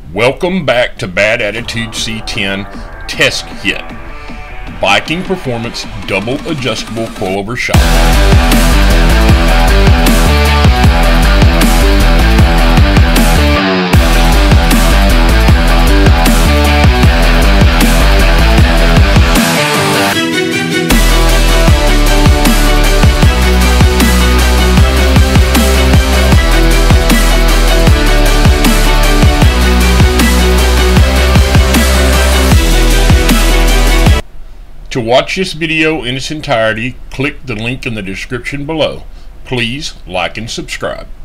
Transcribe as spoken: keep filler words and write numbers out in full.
Welcome back to Bad Attitude C ten Test Kit. Viking Performance Double Adjustable Coilover Shock. To watch this video in its entirety, click the link in the description below. Please like and subscribe.